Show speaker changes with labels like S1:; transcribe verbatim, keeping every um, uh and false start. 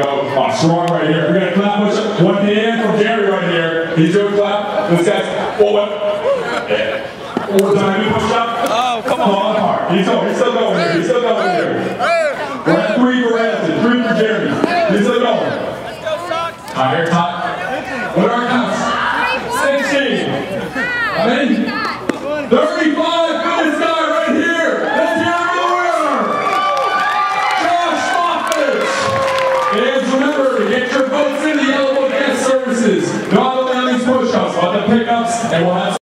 S1: Oh, strong right here. We're gonna clap push up. One hand from Jerry right here. He's doing clap. This guy's forward. One more time, we push up.
S2: Oh, come on.
S1: Fall apart. He's, he's still going here. He's still going here. We're at three for Ransom, three for Jerry. He's still going.
S2: Let's go, Sox.
S1: High hair top. What are our counts? sixteen. I mean, thirty-five. Good guy right here. Let's hear him for the winner. Josh Moffett. And remember, get your votes in the Yellow Book Guest Services. No other than these push-ups, but the pickups, and we'll have